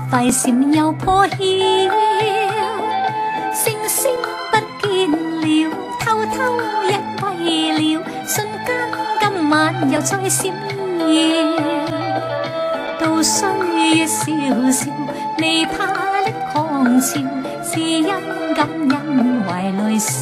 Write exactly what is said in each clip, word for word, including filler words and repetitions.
快閃又破曉，星星不見了，偷偷隱蔽了，瞬間今晚又再閃耀。渡歲月迢迢，未怕溺狂潮，是因感恩懷內笑。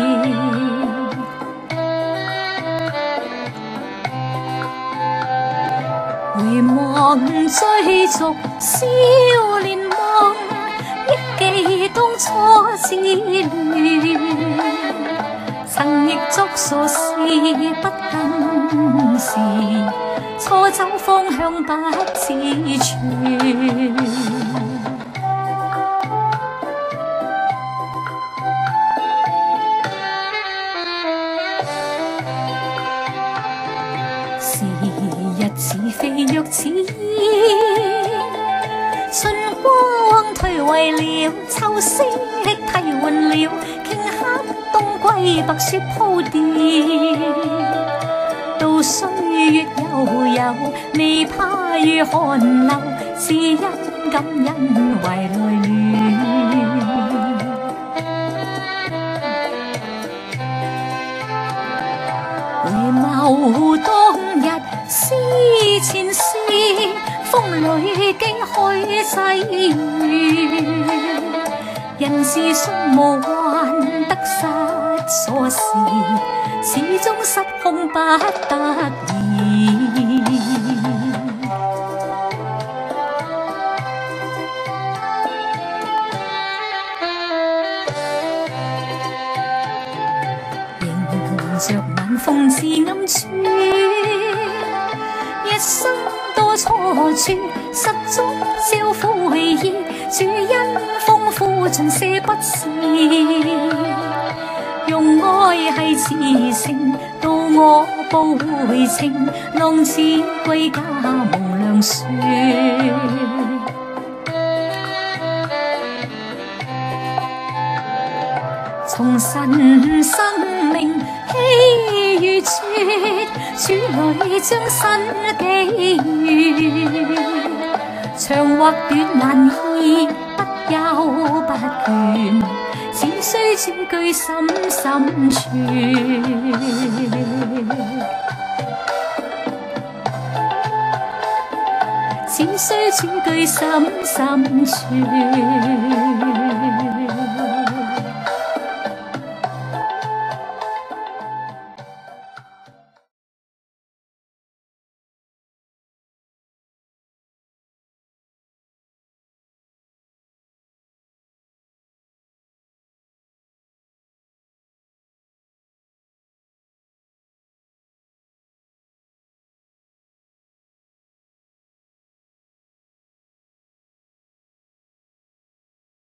回望追逐少年夢，憶記當初稚嫩，曾亦作傻事不跟時，錯走方向不知處。時日似飛若似煙，春光退位了，秋色替換了，頃刻冬季白雪鋪疊。渡歲月悠悠，未怕遇寒流，是因感恩懷內暖。回眸當日思前事，風裡幾許際遇，人自信無患得失瑣事，始終失控不得已。迎著晚風自暗忖，一生多錯處，失足招悔意，主恩豐富盡赦不是，用愛繫慈繩，導我步回程，浪子歸家無量說。重申生命喜與絕，主裏將新機遇，長或短難易，不憂不倦，只需主居心深處。只需主居心深處。